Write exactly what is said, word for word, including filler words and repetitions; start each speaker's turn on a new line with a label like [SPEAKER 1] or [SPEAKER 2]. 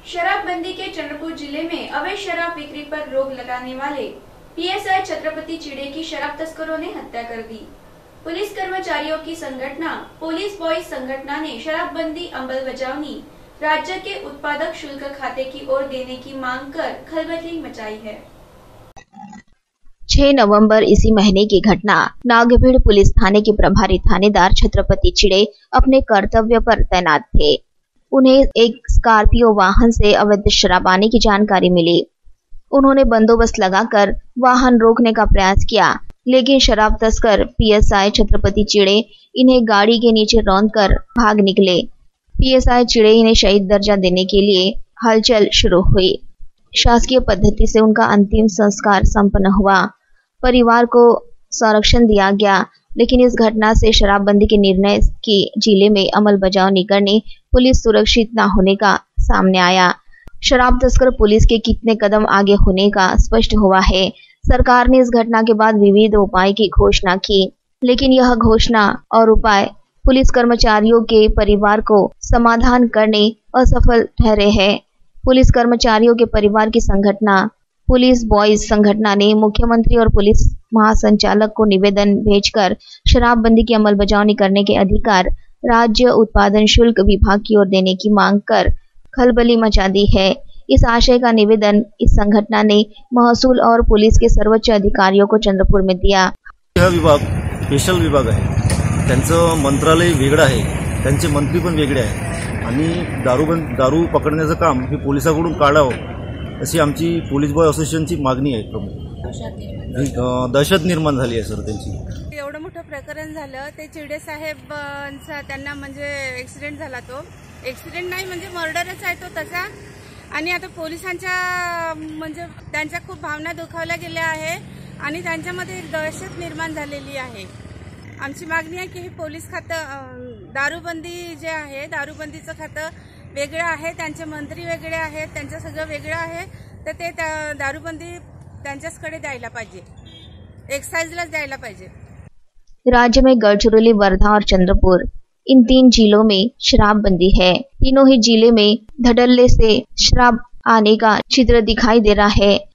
[SPEAKER 1] शराबबंदी के चंद्रपुर जिले में अवैध शराब बिक्री पर रोक लगाने वाले पीएसआई छत्रपति चिड़े की शराब तस्करों ने हत्या कर दी। पुलिस कर्मचारियों की संगठना पुलिस बॉयज संगठना ने शराबबंदी अंमलबजावनी राज्य के उत्पादक शुल्क खाते की ओर देने की मांग कर खलबली मचाई है।
[SPEAKER 2] छह नवंबर इसी महीने की घटना। नागभीड़ पुलिस थाने के प्रभारी थानेदार छत्रपति चिड़े अपने कर्तव्य पर तैनात थे। उन्हें एक स्कॉर्पियो वाहन से अवैध शराब आने की जानकारी मिली। उन्होंने बंदोबस्त लगाकर वाहन रोकने का प्रयास किया, लेकिन शराब तस्कर पीएसआई छत्रपति चिड़े इन्हें गाड़ी के नीचे रौंदकर भाग निकले। पीएसआई चिड़े इन्हें शहीद दर्जा देने के लिए हलचल शुरू हुई। शासकीय पद्धति से उनका अंतिम संस्कार संपन्न हुआ। परिवार को संरक्षण दिया गया, लेकिन इस घटना से शराबबंदी के निर्णय की जिले में अमलबजावनी करने पुलिस सुरक्षित न होने का सामने आया। शराब तस्कर पुलिस के कितने कदम आगे होने का स्पष्ट हुआ है। सरकार ने इस घटना के बाद विविध उपाय की घोषणा की, लेकिन यह घोषणा और उपाय पुलिस कर्मचारियों के परिवार को समाधान करने असफल ठहरे हैं। पुलिस कर्मचारियों के परिवार की संगठना पुलिस बॉयज संगठना ने मुख्यमंत्री और पुलिस महासंचालक को निवेदन भेजकर शराबबंदी की अमलबजावनी करने के अधिकार राज्य उत्पादन शुल्क विभाग की ओर देने की मांग कर खलबली मचा दी है। इस आशय का निवेदन इस संगठना ने महसूल और पुलिस के सर्वोच्च अधिकारियों को चंद्रपुर में दिया।
[SPEAKER 3] यह विभाग स्पेशल विभाग आहे, त्यांचं मंत्रालय वेगळं आहे, त्यांचे मंत्री पण वेगळे आहे आणि दारू दारू पकडण्याचं काम हे पोलिसांकडून काढावं अशी आमची पोलीस बॉय असोसिएशनची मागणी आहे। प्रमुख दहशत निर्माण झाली आहे सर त्यांची।
[SPEAKER 4] एवढं मोठं प्रकरण झालं ते चिडे साहेबांचा त्यांना म्हणजे ऍक्सिडेंट झाला, तो ऍक्सिडेंट नाही म्हणजे मर्डरच आहे तो तसा। आणि आता पोलिसांच्या म्हणजे त्यांच्या खूप भावना दुखावल्या गेल्या आहे आणि त्यांच्यामध्ये दहशत निर्माण झालेली आहे। आमची मागणी आहे की हे पोलीस खातं दारूबंदी जे आहे दारूबंदीचं खातं वेगळं आहे, त्यांचे मंत्री वेगळे आहेत, त्यांचं सगळं वेगळं आहे, तर ते दारूबंदी त्यांच्याचकडे द्यायला पाहिजे, एक्साइजलाच द्यायला पाहिजे।
[SPEAKER 2] राज्य में गढ़चिरौली, वर्धा और चंद्रपुर इन तीन जिलों में शराबबंदी है। तीनों ही जिले में धड़ल्ले से शराब आने का चित्र दिखाई दे रहा है।